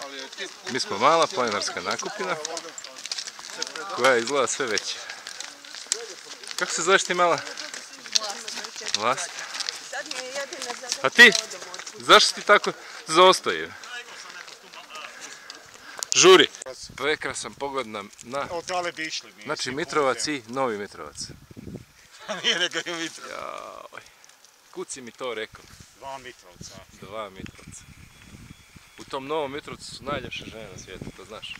Mi smo mala planinarska nakupina koja izgleda sve veća. Kako se zoveš ti mala? Vlasta. A ti? Zašto ti tako zaostaje? Žuri. Prekrasan pogled na znači Mitrovac i Novi Mitrovac. Nije nego je Mitrovac. Kud si mi to rekao? 2 Mitrovca. 2 Mitrovca. U tom Novom Mitrovcu su najljepše žene na svijetu, to znaš.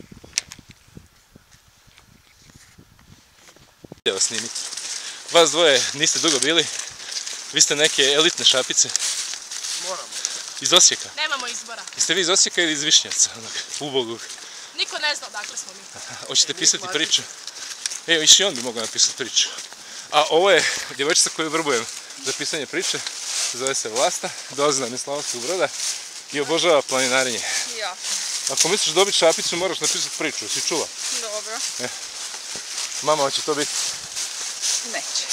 Evo snimiti. Vas dvoje niste dugo bili. Vi ste neke elitne šapice. Moramo. Iz Osijeka? Nemamo izbora. Jeste vi iz Osijeka ili iz Višnjevca? Ubogog. Niko ne zna odakle smo mi. Hoćete pisati priču? Evo, i on bi mogao napisati priču. A ovo je djevojčica koju vrbujem za pisanje priče. Zove se Vlasta, dolazi nam iz Slavonskog Broda i obožava planinarenje. Ja. Ako misliš dobiti šapicu, moraš napisati priču. Si čula? Dobro. Mama, hoće to biti? Neće.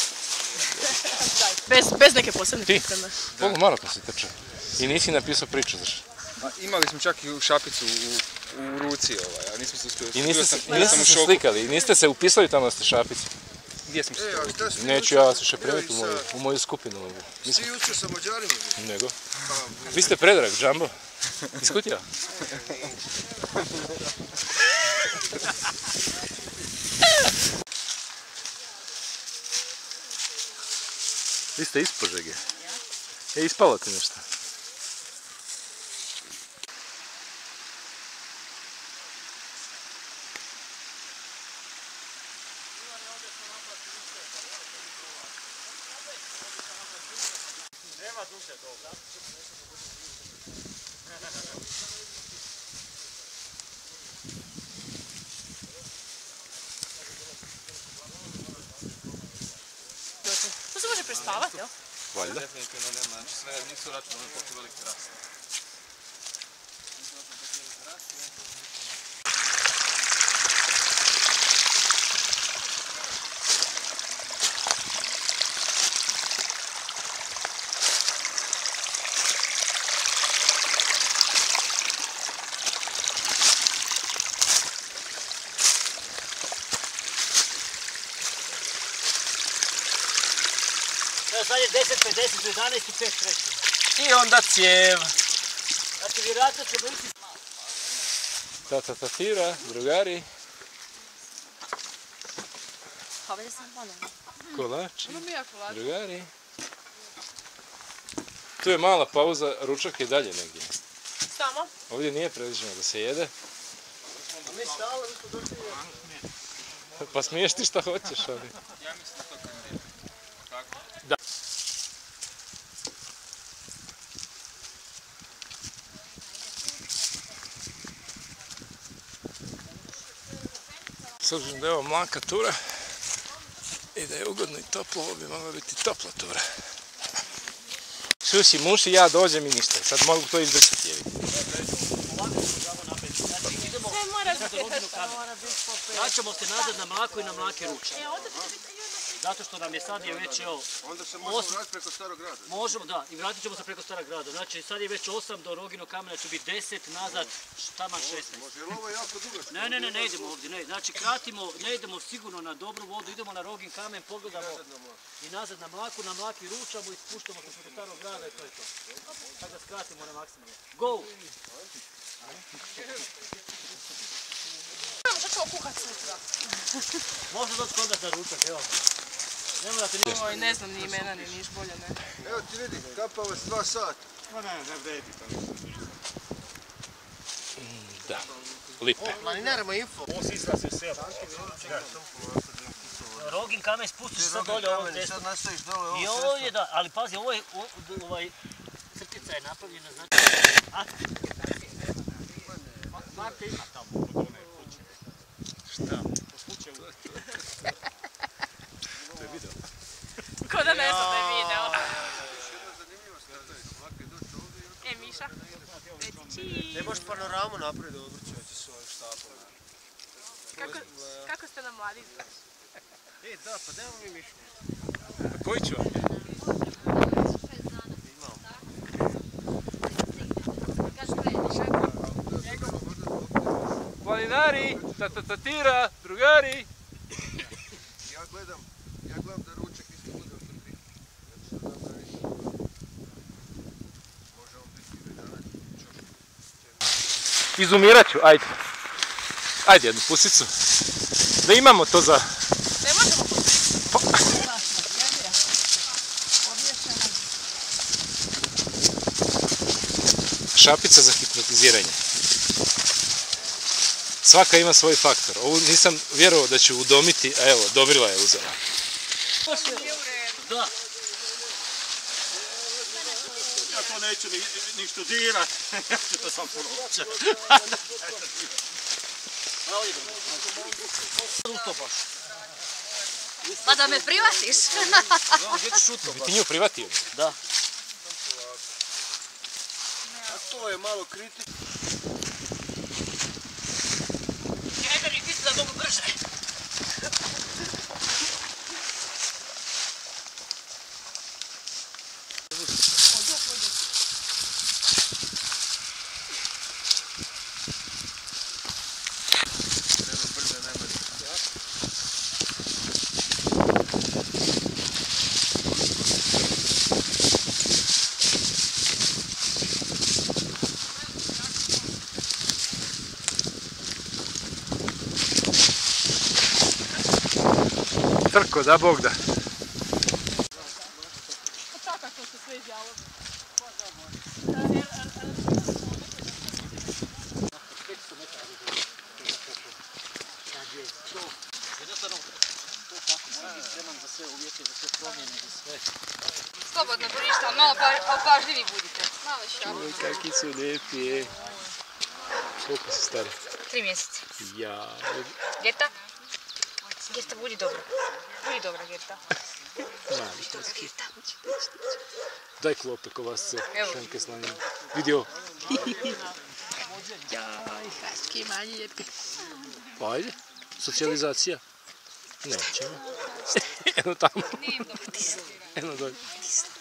Bez neke posebne pripreme. Polumaraton si trčao. I nisi napisao priču, znaš? Imali smo čak i šapicu u ruci, a nismo se uspjeli. I niste se slikali, i niste se upisali tamo da ste šapici. Gdje smo se to? Neću ja vas više primiti u moju skupinu. Svi jučer sa Mađarima. Nego. Vi ste Predrag, Džambo. Iz Kutjeva. Vi ste iz Požege. Ispalo ti nešto. Nema duše dobro. To se može prespavati, jel? Valjda. Definitivno nema, znači sve nisu računali koliko veliki rast. Sad je 10:50 do 11:05 treći. I onda cijev. Znači, vjerojatno ćemo ići... Tata Tatira, drugari. Ovdje sam ponovno. Kolači, Imam i ja kolač. drugari. Tu je mala pauza, ručak je dalje negdje. Samo? Ovdje nije predviđeno da se jede. Mi stalo, mi smo došli. Pa smiješ ti šta hoćeš, ali... Ja mislim da to kandidira. Kako? Da. S obzirom da je ovo mlaka tura i da je ugodno i toplo, ovo bi mogla biti topla tura. Susi, muši, ja dođem i ništa. Sad mogu to izdržati, jevi. Sve mora biti. Vraćamo se nazad na mlaku i na mlake ruče. Zato što nam je sad je već, evo... Onda se možemo vratiti preko Starog grada. Možemo, da, i vratit ćemo se preko Starog grada. Znači, sad je već 8 do Roginog kamena, će biti 10, nazad, taman 16. Može, jer ovo je jako dugo. Ne idemo ovdje, ne. Znači, kratimo, ne idemo sigurno na dobru vodu, idemo na Rogin kamen, pogledamo i nazad na mlaki ručamo i spuštamo se preko Starog grada i to je to. Tako da skratimo na maksimum. Go! Što ćemo kuhat sutra? Možda doći kod nas za ručak, evo. Ne morate ni... Oj, ne znam ni imena, ni niš bolje ne. Evo ti vidi, kapao vas 2 sata. Ma ne vredi to. Da, lipe. Planinarima info. Ovo si izraz je sve. Rogin kamen spustiš sad dolje ovom testu. Sad nastaviš dole ovo I ovo je da, ali pazi, ovo je, crtica je napravljena, znači... Marka ima tamo kod one kuće. Šta? Po slučaju. To je video. Ko da ne znam da je video. Miša, reci. Ne možeš panoramu napraviti dobro, će s ovim štapom. Kako ste nam mladi izgledali? Da, pa dajmo mi Mišu. Koji ću vam? Malinari, tatatira, drugari. Ja gledam da ručak isto bude od 3. Može on biti vedanac. Izumirat ću, ajde. Ajde jednu pusicu. Da imamo to za... Ne možemo Šapica za hipnotiziranje. Svaka ima svoj faktor. Ovu nisam vjerovao da ću udomiti, a evo, Dobrila je uzela. Da. Ja to neću ni študirat, ja ću to sam poručat. Pa da me privatiš. Bi ti nju privatio? Da. A to je malo kritično. Ajde mi ti da mogu brže. Trko, da Bog da. Tako što se sve izjavilo. Jednostavno, to tako, mora biti spreman za sve uvjete, za sve promjene, za sve. Slobodno borište, ali malo opažljivi budite. Malo šabu. Kakvi su lijepi. Koliko su stari? 3 mjeseca. Ja. Gerta? Gerta, budi dobra. Budi dobra, Gerta. Mali tečki. Daj klope ko vas se Evo. šanke slanjaju. Vidio. Jaj, haski mali lijepi. Pa ajde. Socijalizacija. Nećemo. Eno tamo. Eno dolje.